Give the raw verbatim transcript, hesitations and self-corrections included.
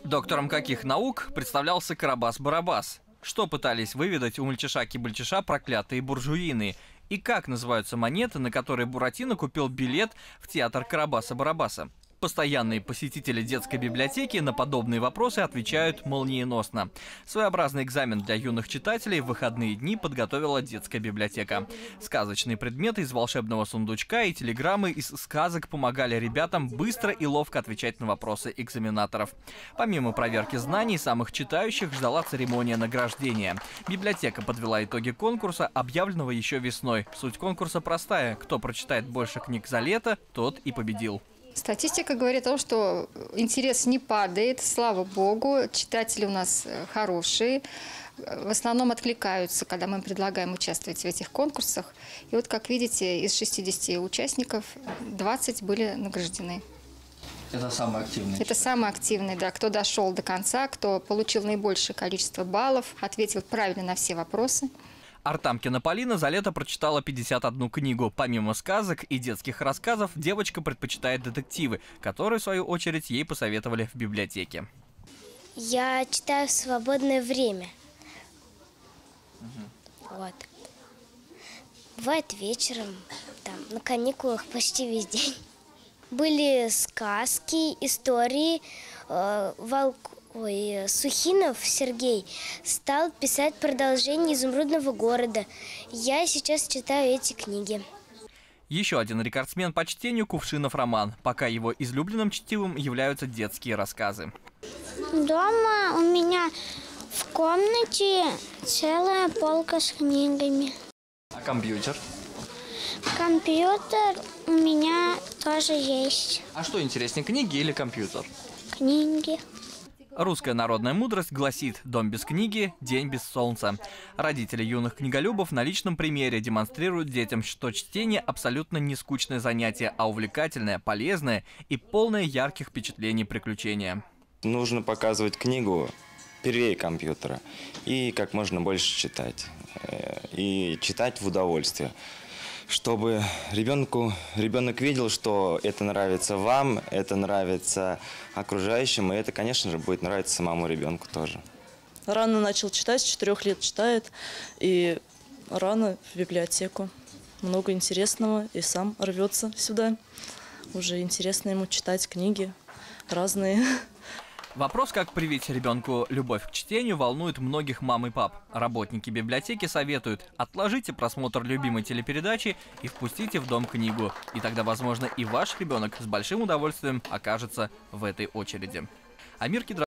Доктором каких наук представлялся Карабас-Барабас? Что пытались выведать у мальчиша-кибальчиша проклятые буржуины? И как называются монеты, на которые Буратино купил билет в театр Карабаса-Барабаса? Постоянные посетители детской библиотеки на подобные вопросы отвечают молниеносно. Своеобразный экзамен для юных читателей в выходные дни подготовила детская библиотека. Сказочные предметы из волшебного сундучка и телеграммы из сказок помогали ребятам быстро и ловко отвечать на вопросы экзаменаторов. Помимо проверки знаний, самых читающих ждала церемония награждения. Библиотека подвела итоги конкурса, объявленного еще весной. Суть конкурса простая: кто прочитает больше книг за лето, тот и победил. Статистика говорит о том, что интерес не падает, слава богу, читатели у нас хорошие, в основном откликаются, когда мы предлагаем участвовать в этих конкурсах. И вот, как видите, из шестидесяти участников двадцать были награждены. Это самый активный? Это самый активный, да, кто дошел до конца, кто получил наибольшее количество баллов, ответил правильно на все вопросы. Артамкина Полина за лето прочитала пятьдесят одну книгу. Помимо сказок и детских рассказов, девочка предпочитает детективы, которые, в свою очередь, ей посоветовали в библиотеке. Я читаю в свободное время. Угу. Вот. Бывает вечером, там, на каникулах почти весь день. Были сказки, истории, э, волк... Ой, Сухинов Сергей стал писать продолжение «Изумрудного города». Я сейчас читаю эти книги. Еще один рекордсмен по чтению — Кувшинов Роман. Пока его излюбленным чтивом являются детские рассказы. Дома у меня в комнате целая полка с книгами. А компьютер? Компьютер у меня тоже есть. А что интереснее, книги или компьютер? Книги. Русская народная мудрость гласит: дом без книги – день без солнца. Родители юных книголюбов на личном примере демонстрируют детям, что чтение абсолютно не скучное занятие, а увлекательное, полезное и полное ярких впечатлений приключения. Нужно показывать книгу первее компьютера и как можно больше читать. И читать в удовольствие. Чтобы ребенку, ребенок видел, что это нравится вам, это нравится окружающим, и это, конечно же, будет нравиться самому ребенку тоже. Рано начал читать, с четырех лет читает, и рано в библиотеку. Много интересного, и сам рвется сюда. Уже интересно ему читать книги разные. Вопрос, как привить ребенку любовь к чтению, волнует многих мам и пап. Работники библиотеки советуют: отложите просмотр любимой телепередачи и впустите в дом книгу. И тогда, возможно, и ваш ребенок с большим удовольствием окажется в этой очереди. Амир Кедров.